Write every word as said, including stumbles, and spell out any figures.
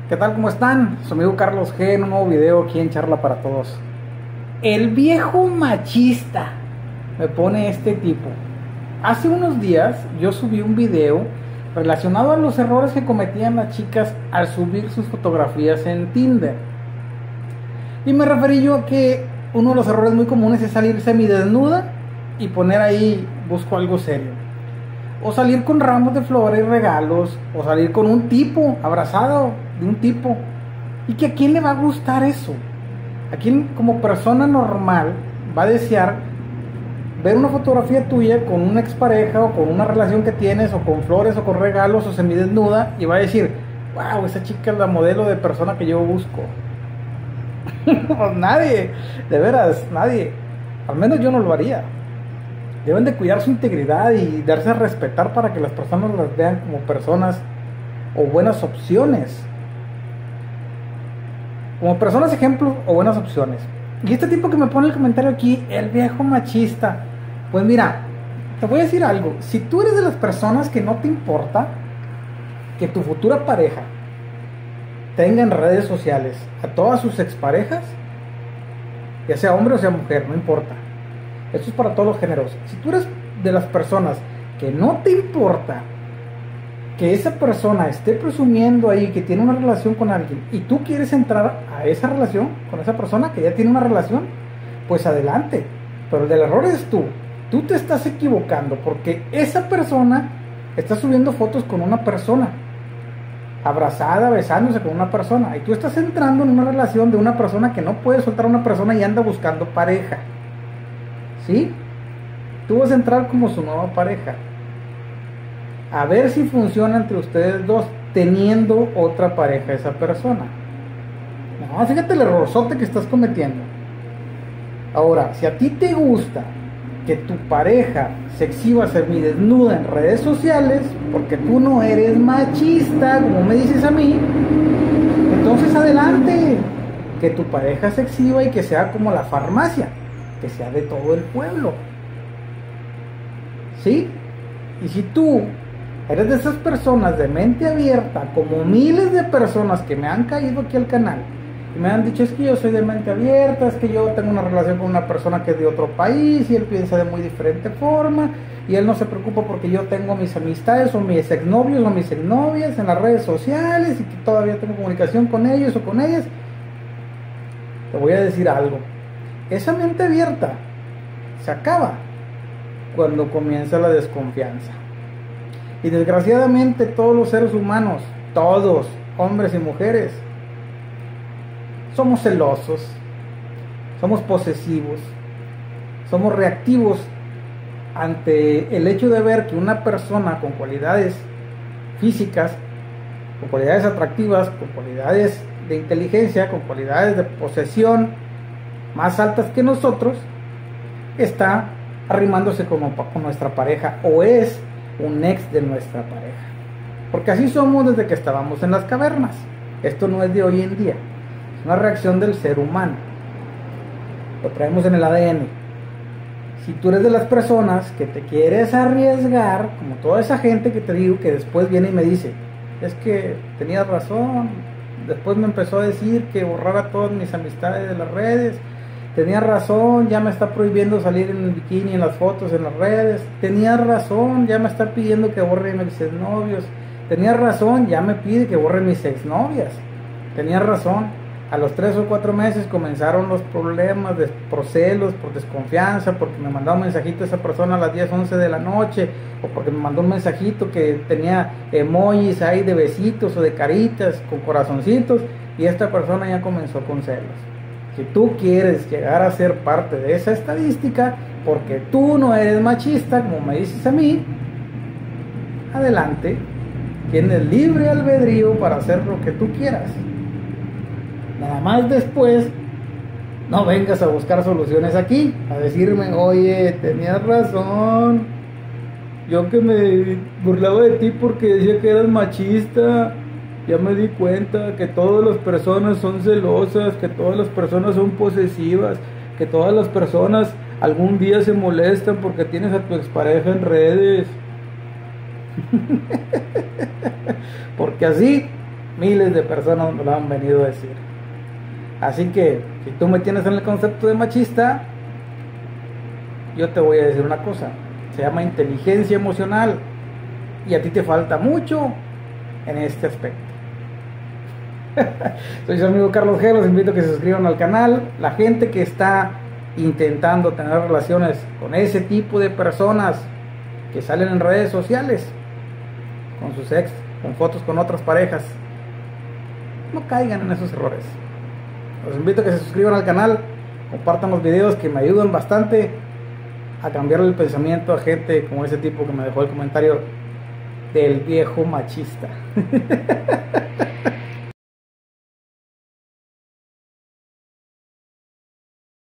¿Qué tal? ¿Cómo están? Su amigo Carlos G en un nuevo video aquí en Charla para Todos. El viejo machista, me pone este tipo. Hace unos días yo subí un video relacionado a los errores que cometían las chicas al subir sus fotografías en Tinder. Y me referí yo a que uno de los errores muy comunes es salir semidesnuda y poner ahí busco algo serio. O salir con ramos de flores y regalos, o salir con un tipo, abrazado de un tipo. ¿Y que a quién le va a gustar eso? ¿A quién como persona normal va a desear ver una fotografía tuya con una expareja o con una relación que tienes, o con flores o con regalos o semidesnuda, y va a decir, wow, esa chica es la modelo de persona que yo busco? Pues nadie, de veras, nadie. Al menos yo no lo haría. Deben de cuidar su integridad y darse a respetar para que las personas las vean como personas o buenas opciones. Como personas ejemplos o buenas opciones. Y este tipo que me pone el comentario aquí, el viejo machista. Pues mira, te voy a decir algo. Si tú eres de las personas que no te importa que tu futura pareja tenga en redes sociales a todas sus exparejas, ya sea hombre o sea mujer, no importa. Esto es para todos los géneros. Si tú eres de las personas que no te importa que esa persona esté presumiendo ahí que tiene una relación con alguien y tú quieres entrar a esa relación con esa persona que ya tiene una relación, pues adelante. Pero el del error es tú. Tú te estás equivocando porque esa persona está subiendo fotos con una persona, abrazada, besándose con una persona, y tú estás entrando en una relación de una persona que no puede soltar a una persona y anda buscando pareja. ¿Sí? Tú vas a entrar como su nueva pareja, a ver si funciona entre ustedes dos teniendo otra pareja esa persona. No, fíjate el errorzote que estás cometiendo. Ahora, si a ti te gusta que tu pareja se exhiba semidesnuda en redes sociales, porque tú no eres machista, como me dices a mí, entonces adelante, que tu pareja se exhiba y que sea como la farmacia, que sea de todo el pueblo. ¿Sí? Y si tú eres de esas personas de mente abierta, como miles de personas que me han caído aquí al canal y me han dicho, es que yo soy de mente abierta, es que yo tengo una relación con una persona que es de otro país y él piensa de muy diferente forma y él no se preocupa porque yo tengo mis amistades o mis exnovios o mis exnovias en las redes sociales y que todavía tengo comunicación con ellos o con ellas, te voy a decir algo. Esa mente abierta se acaba cuando comienza la desconfianza. Y desgraciadamente todos los seres humanos, todos, hombres y mujeres, somos celosos, somos posesivos, somos reactivos ante el hecho de ver que una persona con cualidades físicas, con cualidades atractivas, con cualidades de inteligencia, con cualidades de posesión más altas que nosotros, está arrimándose con, con nuestra pareja o es un ex de nuestra pareja, porque así somos desde que estábamos en las cavernas. Esto no es de hoy en día, es una reacción del ser humano, lo traemos en el A D N. Si tú eres de las personas que te quieres arriesgar, como toda esa gente que te digo que después viene y me dice, es que tenías razón, después me empezó a decir que borrara todas mis amistades de las redes, tenía razón, ya me está prohibiendo salir en el bikini, en las fotos, en las redes, tenía razón, ya me está pidiendo que borre mis exnovios, tenía razón, ya me pide que borre mis exnovias, tenía razón. A los tres o cuatro meses comenzaron los problemas de, por celos, por desconfianza, porque me mandaba un mensajito a esa persona a las diez, once de la noche, o porque me mandó un mensajito que tenía emojis ahí de besitos o de caritas con corazoncitos, y esta persona ya comenzó con celos. Si tú quieres llegar a ser parte de esa estadística, porque tú no eres machista, como me dices a mí, adelante, tienes libre albedrío para hacer lo que tú quieras. Nada más después, no vengas a buscar soluciones aquí, a decirme, oye, tenías razón, yo que me burlaba de ti porque decía que eras machista, ya me di cuenta que todas las personas son celosas, que todas las personas son posesivas, que todas las personas algún día se molestan porque tienes a tu expareja en redes. Porque así Miles de personas me lo han venido a decir. Así que, si tú me tienes en el concepto de machista, yo te voy a decir una cosa. Se llama inteligencia emocional. Y a ti te falta mucho en este aspecto. Soy su amigo Carlos G. Los invito a que se suscriban al canal. La gente que está intentando tener relaciones con ese tipo de personas que salen en redes sociales, con sus ex, con fotos con otras parejas, no caigan en esos errores. Los invito a que se suscriban al canal, compartan los videos que me ayudan bastante a cambiar el pensamiento a gente como ese tipo que me dejó el comentario del viejo machista.